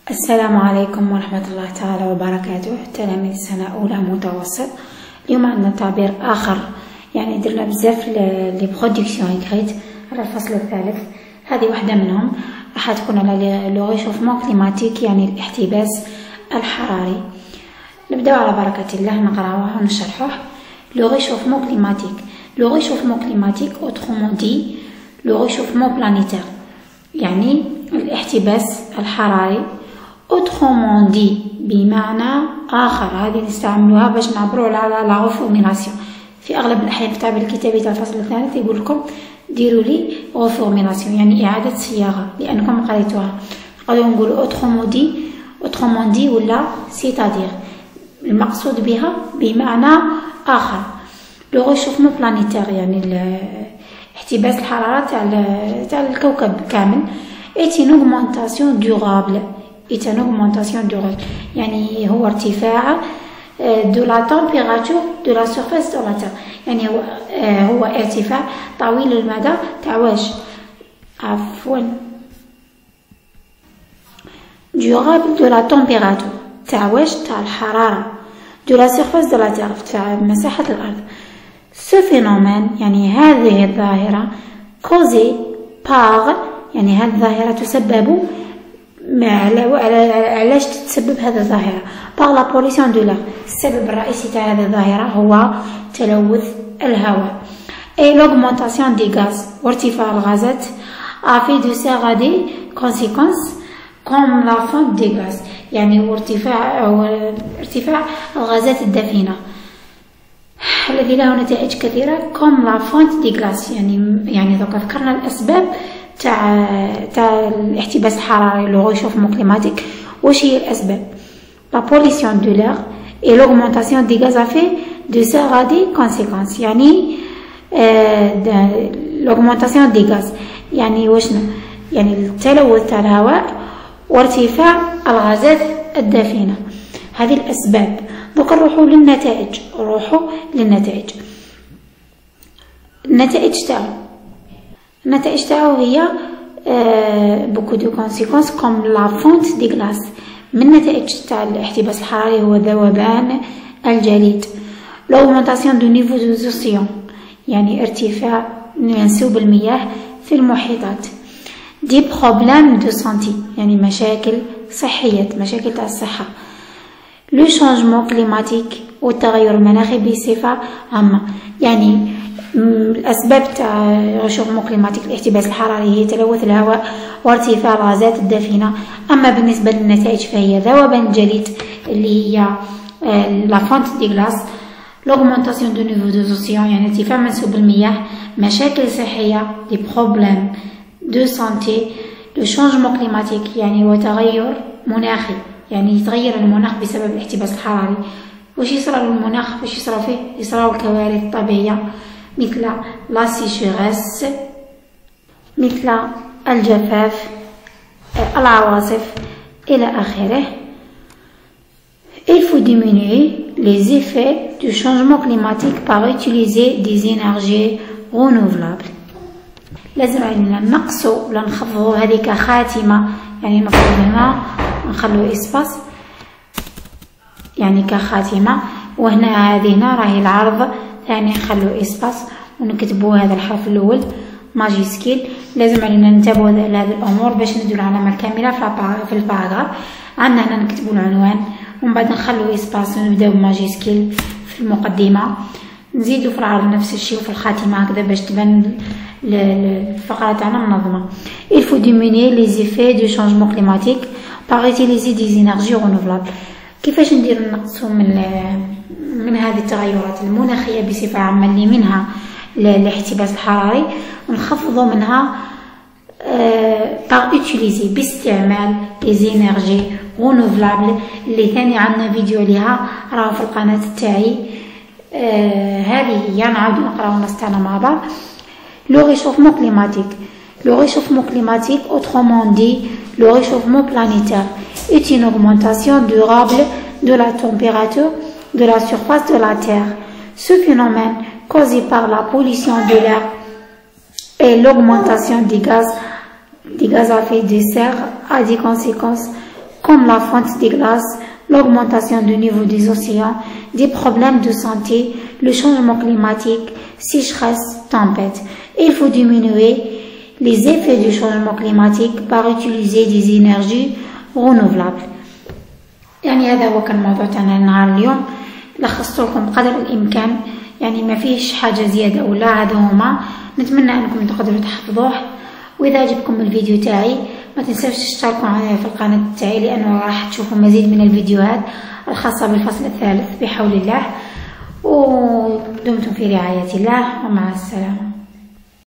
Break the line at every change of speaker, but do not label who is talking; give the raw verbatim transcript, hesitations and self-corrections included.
السلام عليكم ورحمة الله تعالى وبركاته. تلاميذ سنة أولى متوسط. اليوم عندنا تعبير آخر، يعني درنا بزاف لي برودكسيون إكريت على الفصل الثالث. هذه واحدة منهم راح تكون على لو ريشوفمون كليماتيك، يعني الاحتباس الحراري. نبداو على بركة الله نقراوه ونشرحوه. لو ريشوفمون كليماتيك لو ريشوفمون كليماتيك autrement dit لو ريشوفمون بلانيتير، يعني الاحتباس الحراري. autrement dit بمعنى آخر، هذه نستعملوها باش نعبروا على لا ريفورميلاسيون. في أغلب الأحيان في التعبير الكتابي تاع الفصل الثالث يقول لكم ديروا لي ريفورميلاسيون، يعني إعادة صياغة، لأنكم قريتوها. نقدروا نقولوا autrement dit autrement dit ولا c'est-à-dire، المقصود بها بمعنى آخر. لو ريشوفمون بلانيتير يعني احتباس الحرارة تاع تاع الكوكب كامل. est une augmentation durable est une augmentation durable يعني هو ارتفاع de la température de la surface de la terre، يعني هو هو ارتفاع طويل المدى تاع واش عفوا durable de la température تاع واش تاع الحرارة de la surface de la terre تاع مساحة الأرض. ce phénomène يعني هذه الظاهرة causée par يعني هذه الظاهرة تسبب علاش تتسبب هذه الظاهرة par la pollution de l'air. السبب الرئيسي تاع هذه الظاهرة هو تلوث الهواء. et l'augmentation des gaz وارتفاع الغازات a fait de ça des conséquences comme la fonte des gaz، يعني ارتفاع ارتفاع الغازات الدفينة الذي له نتائج كثيرة comme la fonte des glaces، يعني يعني دوكا ذكرنا الأسباب تاع تاع الاحتباس الحراري لو ريشوفمون كليماتيك. واش هي الأسباب؟ la pollution de l'air et l'augmentation des gaz a fait de ça des conséquences، يعني آه l'augmentation des gaz يعني واشنو؟ يعني التلوث تاع الهواء وارتفاع الغازات الدافنة. هذه الأسباب. دوك نروحو للنتائج، نروحو للنتائج. النتائج تاعو النتائج تاعو هي بوكو دو كونسيكونس كوم لا فونت دي غلاس. من نتائج تاع الاحتباس الحراري هو ذوبان الجليد. لوغمونطاسيون دو نيفو دو زوسيون يعني ارتفاع منسوب المياه في المحيطات. دي بروبليم دو سانتي يعني مشاكل صحية، مشاكل تاع الصحة. لو شانجمون كليماتيك والتغير المناخي بصفة عامة، يعني الأسباب تاع ريشوفمون كليماتيك الاحتباس الحراري هي تلوث الهواء وارتفاع الغازات الدافنة. أما بالنسبة للنتائج فهي ذوبان الجليد اللي هي لا فونت دي غلاس، لوغمونطاسيون دو نيفو دو زوسيون يعني ارتفاع منسوب المياه، مشاكل صحية دي بروبليم دو سانتي. لو شانجمون كليماتيك يعني هو تغير مناخي، يعني يتغير المناخ بسبب الاحتباس الحراري. واش يصرى للمناخ؟ واش يصرى فيه؟ يصراو الكوارث الطبيعية مثل لا سيشورس، مثل الجفاف، العواصف إلى آخره. Il faut diminuer les effets du changement climatique par utiliser des énergies renouvelables. لازم علينا نقصوا ولا نخفضوا هذيك خاتمة، يعني نفرض هنا نخلو إسباس يعني كخاتمة، وهنا هذه هنا راهي العرض ثاني نخلو إسباس ونكتبوا هذا الحرف الأول ماجيسكيل. لازم علينا ننتبهوا لهذه الأمور باش نديروا العلامة الكاملة في الباراغراف. عندنا هنا نكتبوا العنوان ومن بعد نخلو إسباس ونبداو بماجيسكيل في المقدمة، نزيدوا في العرض نفس الشيء وفي الخاتمة هكذا باش تبان الفقرة تاعنا منظمة. Il faut diminuer les effets du changement climatique par utiliser des énergies renouvelables. كيفاش نديرو نقصوا من من هذه التغيرات المناخية بصفة عامة اللي منها الاحتباس الحراري، ونخفضوا منها par utiliser باستعمال les énergies renouvelables اللي ثاني عندنا فيديو ليها راه في القناة تاعي. آه هذه هي نعاودو نقراو النص تاعنا مع بعض. لو ريشوفمون كليماتيك لو ريشوفمون كليماتيك autrement dit le réchauffement planétaire est une augmentation durable de la température de la surface de la Terre. Ce phénomène causé par la pollution de l'air et l'augmentation des gaz des gaz à effet de serre a des conséquences comme la fonte des glaces, l'augmentation du niveau des océans, des problèmes de santé, le changement climatique, sécheresse, tempête. Il faut diminuer les effets du changement climatique par utiliser des énergies renouvelables. يعني هذا هو كان الموضوع تاعنا نهار اليوم، لخصت لكم قدر الامكان، يعني ما فيش حاجه زياده ولا هذا هما. نتمنى انكم تقدروا تحفظوه، واذا عجبكم الفيديو تاعي ما تنسوش تشتركوا معايا في القناه تاعي، لانه راح تشوفوا مزيد من الفيديوهات الخاصه بالفصل الثالث بحول الله. ودمتم في رعايه الله، ومع السلامه.